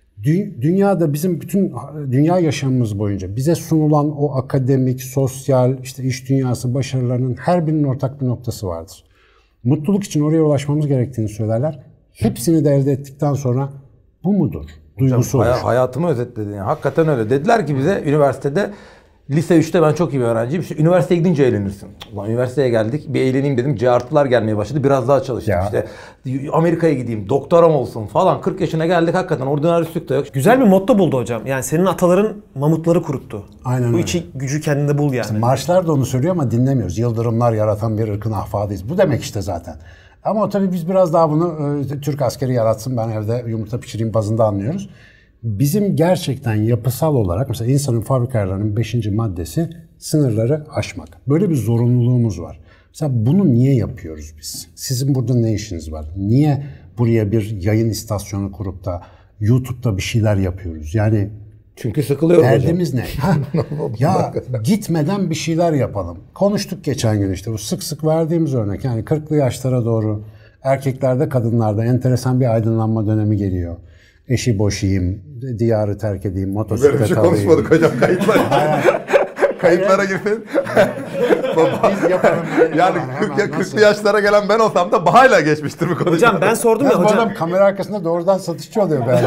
Dü- dünyada bizim bütün dünya yaşamımız boyunca bize sunulan o akademik, sosyal, işte iş dünyası başarılarının her birinin ortak bir noktası vardır. Mutluluk için oraya ulaşmamız gerektiğini söylerler. Hepsini de elde ettikten sonra bu mudur? Duygusu Hocam, olur. hay- hayatımı özetledin. Yani. Hakikaten öyle. Dediler ki bize üniversitede Lise üçte ben çok iyi bir öğrenciyim. İşte üniversiteye gidince eğlenirsin. Ulan üniversiteye geldik. Bir eğleneyim dedim. C artılar gelmeye başladı. Biraz daha çalıştım Ya. işte. Amerika'ya gideyim. Doktoram olsun falan. kırk yaşına geldik hakikaten. Ordinaristlik de yok. Güzel bir motto buldu hocam. Yani senin ataların mamutları kuruttu. Aynen Bu öyle. içi gücü kendinde bul yani. Marşlar da onu söylüyor ama dinlemiyoruz. Yıldırımlar yaratan bir ırkın ahfadıyız. Bu demek işte zaten. Ama tabii biz biraz daha bunu e, Türk askeri yaratsın, ben evde yumurta pişireyim bazında anlıyoruz. Bizim gerçekten yapısal olarak mesela insanın fabrika ayarlarının beşinci maddesi sınırları aşmak. Böyle bir zorunluluğumuz var. Mesela bunu niye yapıyoruz biz? Sizin burada ne işiniz var? Niye buraya bir yayın istasyonu kurup da YouTube'da bir şeyler yapıyoruz? Yani Çünkü sıkılıyorum hocam. derdimiz ne? Ha, ya gitmeden bir şeyler yapalım. Konuştuk geçen gün işte bu sık sık verdiğimiz örnek. Yani kırklı yaşlara doğru erkeklerde kadınlarda enteresan bir aydınlanma dönemi geliyor. Eşi boşayayım, diyarı terk edeyim, motosiklet Böyle bir şey alayım. konuşmadık hocam kayıtlar. Kayıtlara girsin. Biz yapalım. Yani kırk ya kırklı yaşlara gelen ben olsam da bahayla geçmiştir bu konu. Hocam ben sordum ya Bu hocam. adam kamera arkasında doğrudan satışçı oluyor be.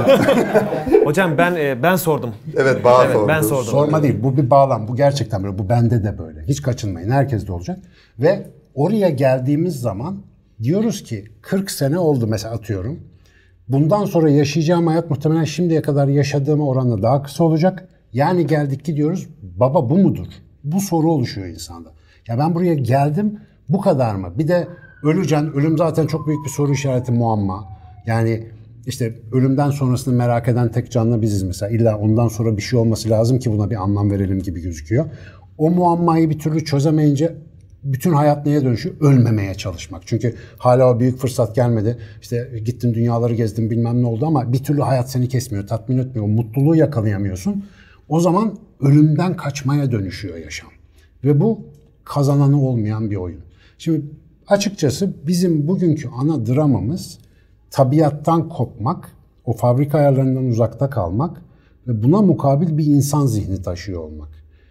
Hocam ben e, ben sordum. Evet bağ Evet, sordu. ben sordum. Sorma değil. Bu bir bağlam. Bu gerçekten böyle. Bu bende de böyle. Hiç kaçınmayın. Herkes de olacak. Ve oraya geldiğimiz zaman diyoruz ki kırk sene oldu mesela atıyorum. Bundan sonra yaşayacağım hayat muhtemelen şimdiye kadar yaşadığım oranla daha kısa olacak. Yani geldik ki diyoruz baba bu mudur? Bu soru oluşuyor insanda. Ya ben buraya geldim bu kadar mı? Bir de öleceksin. Ölüm zaten çok büyük bir soru işareti, muamma. Yani işte ölümden sonrasını merak eden tek canlı biziz mesela. İlla ondan sonra bir şey olması lazım ki buna bir anlam verelim gibi gözüküyor. O muammayı bir türlü çözemeyince bütün hayat neye dönüşüyor? Ölmemeye çalışmak. Çünkü hala o büyük fırsat gelmedi. İşte gittin dünyaları gezdin bilmem ne oldu ama bir türlü hayat seni kesmiyor, tatmin etmiyor. Mutluluğu yakalayamıyorsun. O zaman ölümden kaçmaya dönüşüyor yaşam. Ve bu kazananı olmayan bir oyun. Şimdi açıkçası bizim bugünkü ana dramamız tabiattan kopmak, o fabrika ayarlarından uzakta kalmak ve buna mukabil bir insan zihni taşıyor olmak.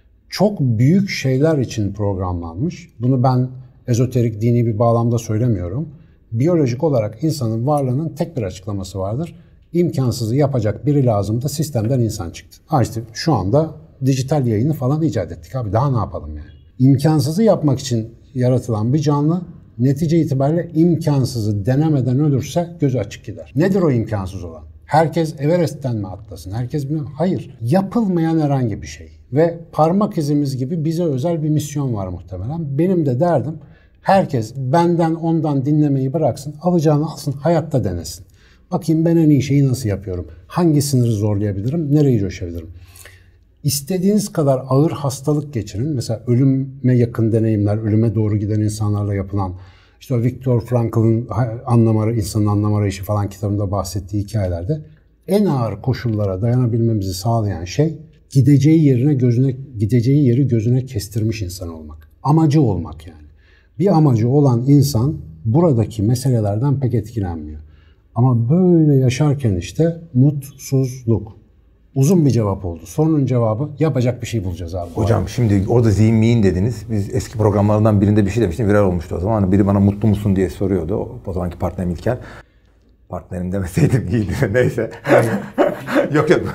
Çok büyük şeyler için programlanmış. Bunu ben ezoterik, dini bir bağlamda söylemiyorum. Biyolojik olarak insanın varlığının tek bir açıklaması vardır. İmkansızı yapacak biri lazım da sistemden insan çıktı. Ha işte şu anda dijital yayını falan icat ettik abi. Daha ne yapalım yani? İmkansızı yapmak için yaratılan bir canlı netice itibariyle imkansızı denemeden ölürse gözü açık gider. Nedir o imkansız olan? Herkes Everest'ten mi atlasın? Herkes bilmiyor. Hayır. Yapılmayan herhangi bir şey. Ve parmak izimiz gibi bize özel bir misyon var muhtemelen. Benim de derdim herkes benden ondan dinlemeyi bıraksın. Alacağını alsın, hayatta denesin. Bakayım ben en iyi şeyi nasıl yapıyorum? Hangi sınırı zorlayabilirim? Nereyi coşabilirim? İstediğiniz kadar ağır hastalık geçirin. Mesela ölüme yakın deneyimler, ölüme doğru giden insanlarla yapılan, işte o Viktor Frankl'ın anlam arayışı, insanın anlam arayışı falan kitabında bahsettiği hikayelerde en ağır koşullara dayanabilmemizi sağlayan şey gideceği yerine gözüne gideceği yeri gözüne kestirmiş insan olmak. Amacı olmak yani. Bir amacı olan insan buradaki meselelerden pek etkilenmiyor. Ama böyle yaşarken işte mutsuzluk. Uzun bir cevap oldu. Sorunun cevabı yapacak bir şey bulacağız abi. Hocam şimdi orada zihin miyin dediniz. Biz eski programlardan birinde bir şey demiştim. Viral olmuştu o zaman. Hani biri bana mutlu musun diye soruyordu. O, o zamanki partnerim İlker. Partnerim demeseydim iyiydi. Neyse. yok yok.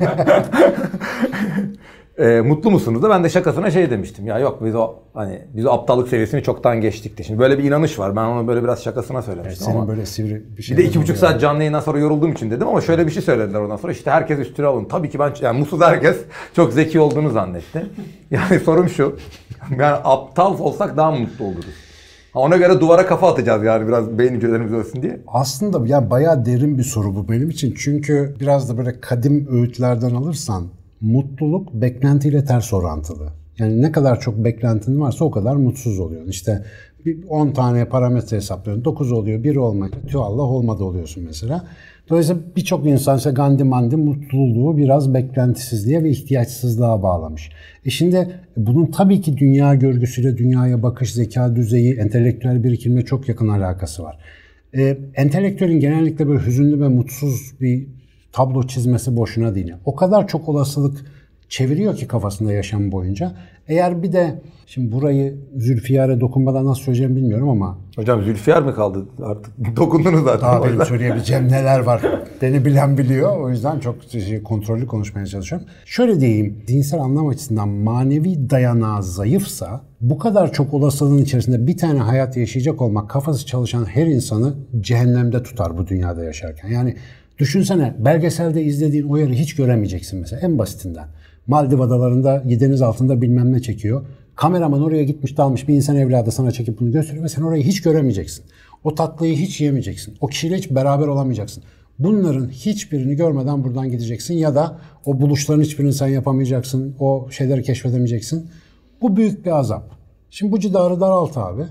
E, mutlu musunuz da ben de şakasına şey demiştim. Ya yok biz o hani biz o aptallık seviyesini çoktan geçtik de. Şimdi böyle bir inanış var. Ben onu böyle biraz şakasına söylemiştim Evet, senin ama. böyle sivri bir şey. Bir de iki buçuk saat canlı yayından sonra yorulduğum için dedim ama şöyle bir şey söylediler ondan sonra. İşte herkes üstüne alın. Tabii ki ben yani mutsuz herkes çok zeki olduğunu zannetti. Yani sorum şu. Yani aptal olsak daha mutlu oluruz. Ona göre duvara kafa atacağız yani biraz beyin hücrelerimiz ölsün diye. Aslında ya bayağı derin bir soru bu benim için. Çünkü biraz da böyle kadim öğütlerden alırsan mutluluk beklentiyle ters orantılı. Yani ne kadar çok beklentin varsa o kadar mutsuz oluyorsun. İşte on tane parametre hesaplıyorsun. dokuz oluyor, bir olmak. Tüh Allah olmadı oluyorsun mesela. Dolayısıyla birçok insan ise Gandhi Mandi mutluluğu biraz beklentisizliğe ve ihtiyaçsızlığa bağlamış. E şimdi bunun tabii ki dünya görgüsüyle, dünyaya bakış, zeka düzeyi, entelektüel birikimle çok yakın alakası var. E, entelektüelin genellikle böyle hüzünlü ve mutsuz bir tablo çizmesi boşuna değil. O kadar çok olasılık çeviriyor ki kafasında yaşam boyunca. Eğer bir de şimdi burayı Zülfiyar'a dokunmadan nasıl söyleyeceğimi bilmiyorum ama Hocam Zülfiyar mı kaldı artık? Dokundunuz zaten. daha benim söyleyebileceğim neler var. Beni bilen biliyor. O yüzden çok şey, kontrollü konuşmaya çalışıyorum. Şöyle diyeyim. Dinsel anlam açısından manevi dayanağı zayıfsa bu kadar çok olasılığın içerisinde bir tane hayat yaşayacak olmak kafası çalışan her insanı cehennemde tutar bu dünyada yaşarken. Yani düşünsene belgeselde izlediğin o yeri hiç göremeyeceksin mesela en basitinden. Maldiv adalarında deniz altında bilmem ne çekiyor. Kameraman oraya gitmiş dalmış bir insan evladı sana çekip bunu gösteriyor ve sen orayı hiç göremeyeceksin. O tatlıyı hiç yemeyeceksin. O kişiyle hiç beraber olamayacaksın. Bunların hiçbirini görmeden buradan gideceksin ya da o buluşların hiçbirini sen yapamayacaksın. O şeyleri keşfedemeyeceksin. Bu büyük bir azap. Şimdi bu cidarı daralt abi.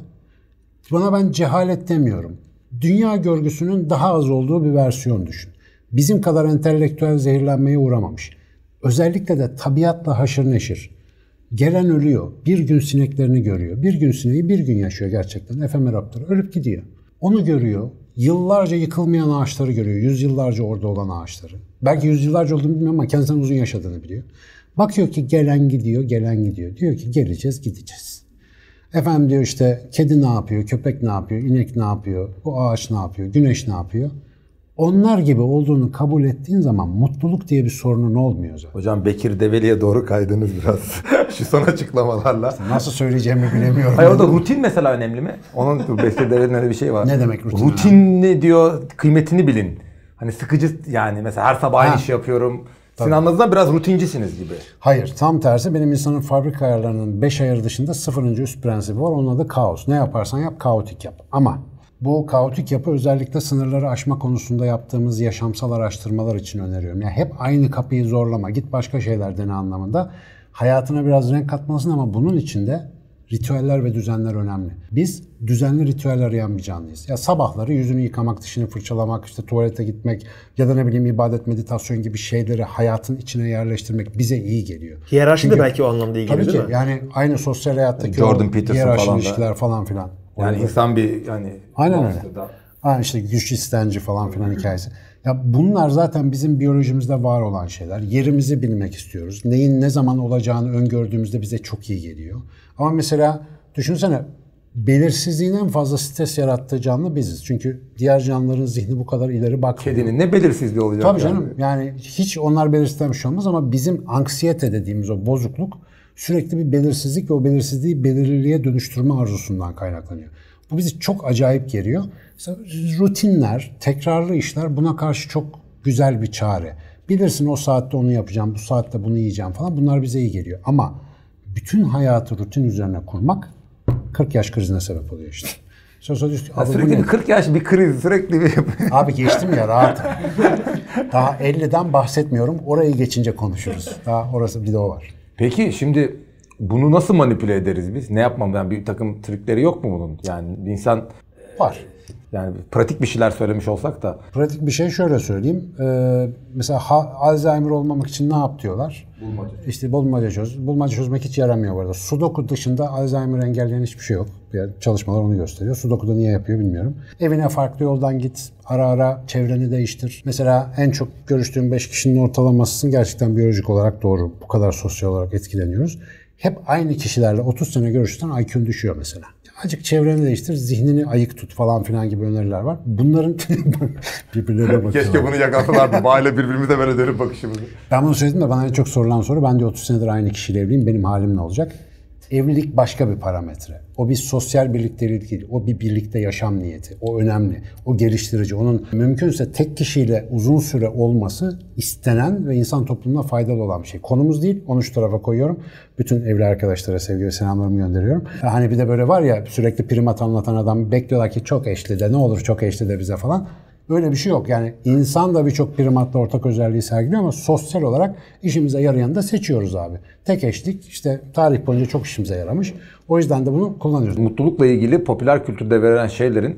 Bana ben cehalet demiyorum. Dünya görgüsünün daha az olduğu bir versiyon düşün. Bizim kadar entelektüel zehirlenmeye uğramamış. Özellikle de tabiatla haşır neşir. Gelen ölüyor. Bir gün sineklerini görüyor. Bir gün sineği bir gün yaşıyor gerçekten. Efemeraptor ölüp gidiyor. Onu görüyor. Yıllarca yıkılmayan ağaçları görüyor. Yüzyıllarca orada olan ağaçları. Belki yüzyıllarca olduğunu bilmiyorum ama kendisinden uzun yaşadığını biliyor. Bakıyor ki gelen gidiyor, gelen gidiyor. Diyor ki geleceğiz, gideceğiz. Efendim diyor işte kedi ne yapıyor, köpek ne yapıyor, inek ne yapıyor, bu ağaç ne yapıyor, güneş ne yapıyor. Onlar gibi olduğunu kabul ettiğin zaman mutluluk diye bir sorunun olmuyor zaten. Hocam Bekir Develi'ye doğru kaydınız biraz. Şu son açıklamalarla. Nasıl söyleyeceğimi bilemiyorum. Hayır orada rutin mesela önemli mi? Onun Bekir Develi'nin öyle bir şey var. Ne demek rutin? Rutin ne diyor? Kıymetini bilin. Hani sıkıcı yani mesela her sabah aynı işi yapıyorum. Sizin anladığınızdan biraz rutincisiniz gibi. Hayır, tam tersi. Benim insanın fabrika ayarlarının beş ayarı dışında sıfırıncı üst prensibi var. Onun adı kaos. Ne yaparsan yap, kaotik yap. Ama bu kaotik yapı özellikle sınırları aşma konusunda yaptığımız yaşamsal araştırmalar için öneriyorum. Yani hep aynı kapıyı zorlama, git başka şeyler dene anlamında. Hayatına biraz renk katmalısın ama bunun için de ritüeller ve düzenler önemli. Biz düzenli ritüel arayan bir canlıyız. Ya sabahları yüzünü yıkamak, dişini fırçalamak, işte tuvalete gitmek ya da ne bileyim ibadet, meditasyon gibi şeyleri hayatın içine yerleştirmek bize iyi geliyor. Hiyerarşi Çünkü, de belki o anlamda iyi tabii geliyor ki, değil mi? Yani aynı sosyal hayattaki Jordan o Peterson hiyerarşi falan da. ilişkiler falan filan. Yani Orada- insan bir yani Aynen öyle. Ha işte güç istenci falan filan hikayesi. Ya bunlar zaten bizim biyolojimizde var olan şeyler. Yerimizi bilmek istiyoruz. Neyin ne zaman olacağını öngördüğümüzde bize çok iyi geliyor. Ama mesela düşünsene belirsizliğin en fazla stres yarattığı canlı biziz. Çünkü diğer canlıların zihni bu kadar ileri bakmıyor. Kedinin ne belirsizliği olacak? Tabii yani. canım. Yani hiç onlar belirsizden bir şey olmaz ama bizim anksiyete dediğimiz o bozukluk sürekli bir belirsizlik ve o belirsizliği belirliliğe dönüştürme arzusundan kaynaklanıyor. Bu bizi çok acayip geriyor. Mesela rutinler, tekrarlı işler buna karşı çok güzel bir çare. Bilirsin o saatte onu yapacağım, bu saatte bunu yiyeceğim falan. Bunlar bize iyi geliyor. Ama bütün hayatı rutin üzerine kurmak kırk yaş krizine sebep oluyor işte. Sonra diyorsun, Ya abi bu sürekli ne? bir kırk yaş bir kriz sürekli bir Abi geçtim ya rahat. Daha elliden bahsetmiyorum. Orayı geçince konuşuruz. Daha orası bir de o var. Peki şimdi bunu nasıl manipüle ederiz biz? Ne yapmam? Yani bir takım trikleri yok mu bunun? Yani bir insan Var. yani pratik bir şeyler söylemiş olsak da. Pratik bir şey şöyle söyleyeyim. Ee, mesela ha, Alzheimer olmamak için ne yap diyorlar? Bulmaca. İşte bulmaca çöz. Bulmaca çözmek hiç yaramıyor bu arada. Sudoku dışında Alzheimer engelleyen hiçbir şey yok. Yani çalışmalar onu gösteriyor. Sudoku'da niye yapıyor bilmiyorum. Evine farklı yoldan git. Ara ara çevreni değiştir. Mesela en çok görüştüğüm beş kişinin ortalamasının gerçekten biyolojik olarak doğru. Bu kadar sosyal olarak etkileniyoruz. Hep aynı kişilerle otuz sene görüşürsen I Q'un düşüyor mesela. Azıcık çevreni değiştir, zihnini ayık tut falan filan gibi öneriler var. Bunların birbirlerine bakıyorlar. Keşke bunu yakalasalardı. Bağıyla birbirimize böyle dönüp bakışımızı. Ben bunu söyledim de bana en çok sorulan soru, ben de otuz senedir aynı kişiyle evliyim, benim halim ne olacak? Evlilik başka bir parametre. O bir sosyal birliktelik değil, o bir birlikte yaşam niyeti. O önemli, o geliştirici. Onun mümkünse tek kişiyle uzun süre olması istenen ve insan toplumuna faydalı olan bir şey. Konumuz değil, onu şu tarafa koyuyorum. Bütün evli arkadaşlara sevgi ve selamlarımı gönderiyorum. Hani bir de böyle var ya sürekli primat anlatan adam bekliyorlar ki çok eşli de ne olur çok eşli de bize falan. Öyle bir şey yok. Yani insan da birçok primatla ortak özelliği sergiliyor ama sosyal olarak işimize yarayanı da seçiyoruz abi. Tek eşlik işte tarih boyunca çok işimize yaramış. O yüzden de bunu kullanıyoruz. Mutlulukla ilgili popüler kültürde verilen şeylerin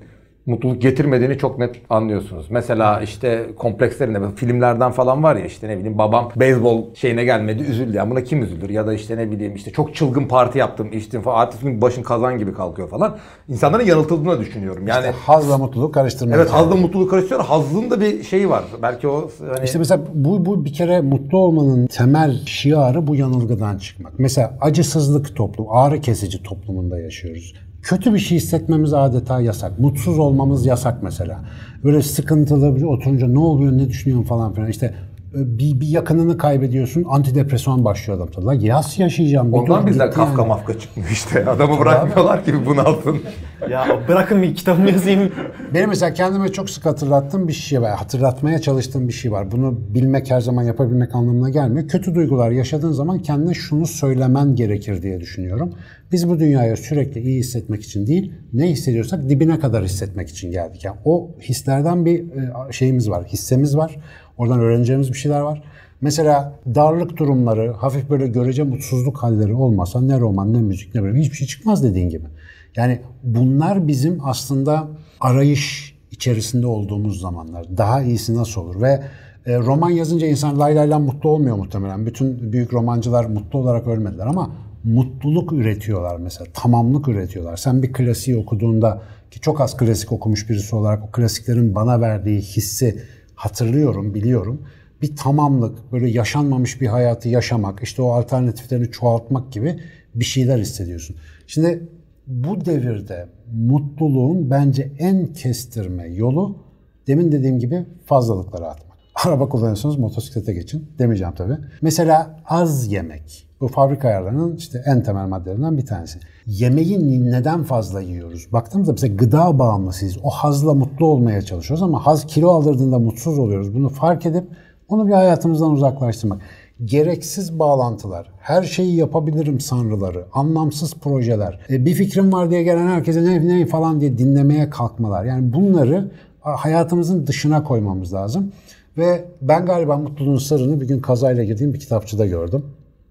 mutluluk getirmediğini çok net anlıyorsunuz. Mesela işte komplekslerinde filmlerden falan var ya, işte ne bileyim babam beyzbol şeyine gelmedi üzüldü. Yani buna kim üzülür? Ya da işte ne bileyim işte çok çılgın parti yaptım, içtim falan. Ertesi gün başın kazan gibi kalkıyor falan. İnsanların yanıltıldığını düşünüyorum. Yani İşte hazla mutluluk karıştırmaya. evet, hazla mutluluk karıştırıyor. Hazlın da bir şeyi var. Belki o hani... İşte mesela bu, bu bir kere mutlu olmanın temel şiarı bu yanılgıdan çıkmak. Mesela acısızlık toplum, ağrı kesici toplumunda yaşıyoruz. Kötü bir şey hissetmemiz adeta yasak. Mutsuz olmamız yasak mesela. Böyle sıkıntılı bir oturunca ne oluyor, ne düşünüyorsun falan filan. İşte bir, bir yakınını kaybediyorsun, antidepresan başlıyor adam. Tabii. Yas yaşayacağım. Ondan bizden Kafka yani. Mafka çıkmıyor işte. Adamı bırakmıyorlar ki bunalsın. Ya bırakın bir kitabımı yazayım. Benim mesela kendime çok sık hatırlattığım bir şey var. Hatırlatmaya çalıştığım bir şey var. Bunu bilmek her zaman yapabilmek anlamına gelmiyor. Kötü duygular yaşadığın zaman kendine şunu söylemen gerekir diye düşünüyorum. Biz bu dünyaya sürekli iyi hissetmek için değil, ne hissediyorsak dibine kadar hissetmek için geldik. Yani o hislerden bir şeyimiz var, hissemiz var. Oradan öğreneceğimiz bir şeyler var. Mesela darlık durumları, hafif böyle görece mutsuzluk halleri olmasa ne roman, ne müzik, ne böyle hiçbir şey çıkmaz dediğin gibi. Yani bunlar bizim aslında arayış içerisinde olduğumuz zamanlar. Daha iyisi nasıl olur? Ve e, roman yazınca insan lay lay lan mutlu olmuyor muhtemelen. Bütün büyük romancılar mutlu olarak ölmediler ama mutluluk üretiyorlar mesela. Tamamlık üretiyorlar. Sen bir klasiği okuduğunda, ki çok az klasik okumuş birisi olarak o klasiklerin bana verdiği hissi hatırlıyorum, biliyorum. Bir tamamlık, böyle yaşanmamış bir hayatı yaşamak, işte o alternatiflerini çoğaltmak gibi bir şeyler hissediyorsun. Şimdi bu devirde mutluluğun bence en kestirme yolu, demin dediğim gibi, fazlalıkları atmak. Araba kullanıyorsunuz, motosiklete geçin. Demeyeceğim tabii. Mesela az yemek. Bu fabrika ayarlarının işte en temel maddelerinden bir tanesi. Yemeği neden fazla yiyoruz? Baktığımızda mesela gıda bağımlısıyız. O hazla mutlu olmaya çalışıyoruz ama haz kilo aldırdığında mutsuz oluyoruz. Bunu fark edip onu bir hayatımızdan uzaklaştırmak. Gereksiz bağlantılar, her şeyi yapabilirim sanrıları, anlamsız projeler, e, bir fikrim var diye gelen herkese ne ne falan diye dinlemeye kalkmalar. Yani bunları hayatımızın dışına koymamız lazım. Ve ben galiba mutluluğun sırrını bir gün kazayla girdiğim bir kitapçıda gördüm.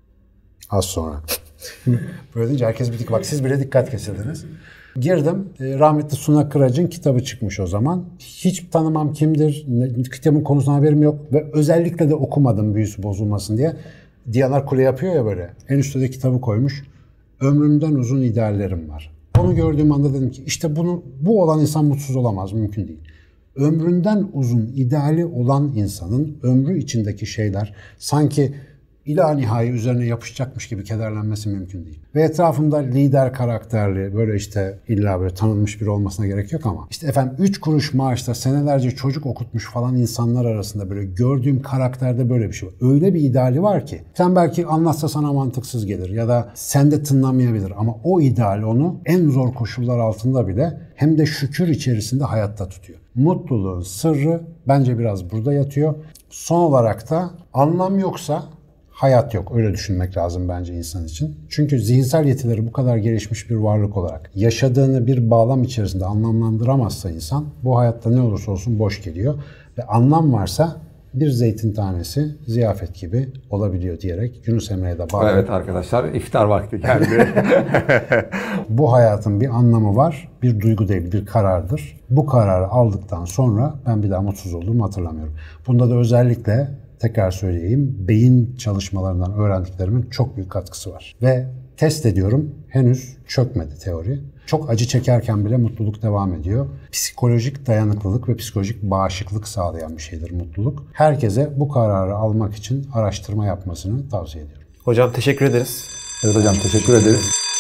Az sonra. Böyle deyince herkes bir dik bak, siz bile dikkat kesildiniz. Girdim. Rahmetli Suna Kıraç'ın kitabı çıkmış o zaman. Hiç tanımam kimdir, kitabın konusuna haberim yok ve özellikle de okumadım büyüsü bozulmasın diye. Diyanar Kule yapıyor ya böyle. En üstte de kitabı koymuş. Ömrümden uzun ideallerim var. Onu gördüğüm anda dedim ki işte bunu bu olan insan mutsuz olamaz, mümkün değil. Ömründen uzun ideali olan insanın ömrü içindeki şeyler sanki ila nihai üzerine yapışacakmış gibi kederlenmesi mümkün değil. Ve etrafımda lider karakterli, böyle işte illa böyle tanınmış biri olmasına gerek yok ama işte efendim üç kuruş maaşta senelerce çocuk okutmuş falan insanlar arasında böyle gördüğüm karakterde böyle bir şey var. Öyle bir ideali var ki sen belki anlatsa sana mantıksız gelir ya da sen de tınlamayabilir ama o ideal onu en zor koşullar altında bile hem de şükür içerisinde hayatta tutuyor. Mutluluğun sırrı bence biraz burada yatıyor. Son olarak da anlam yoksa hayat yok. Öyle düşünmek lazım bence insan için. Çünkü zihinsel yetileri bu kadar gelişmiş bir varlık olarak yaşadığını bir bağlam içerisinde anlamlandıramazsa insan bu hayatta ne olursa olsun boş geliyor. Ve anlam varsa bir zeytin tanesi ziyafet gibi olabiliyor diyerek Yunus Emre'ye de bağlı. Evet arkadaşlar, iftar vakti geldi. Bu hayatın bir anlamı var. Bir duygu değil, bir karardır. Bu kararı aldıktan sonra ben bir daha mutsuz olduğumu hatırlamıyorum. Bunda da özellikle tekrar söyleyeyim, beyin çalışmalarından öğrendiklerimin çok büyük katkısı var. Ve test ediyorum, henüz çökmedi teori. Çok acı çekerken bile mutluluk devam ediyor. Psikolojik dayanıklılık ve psikolojik bağışıklık sağlayan bir şeydir mutluluk. Herkese bu kararı almak için araştırma yapmasını tavsiye ediyorum. Hocam teşekkür ederiz. Evet hocam, teşekkür ederiz.